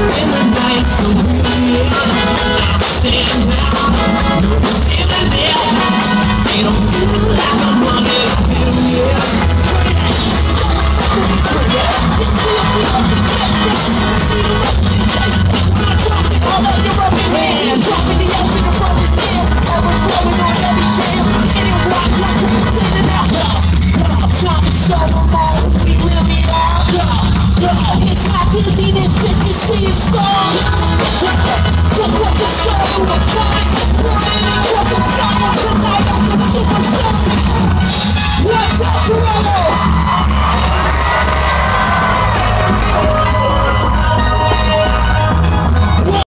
in the night, so weird. I'm standing out, no one's feeling it. They don't feel like I'm running a million. All of your rubber hands, dropping the ocean in front of the air, overflowing on every jam, and it rock like we're standing out. Time to show them all, we really are. It's not dizziness, bitches see it strong. Look what the story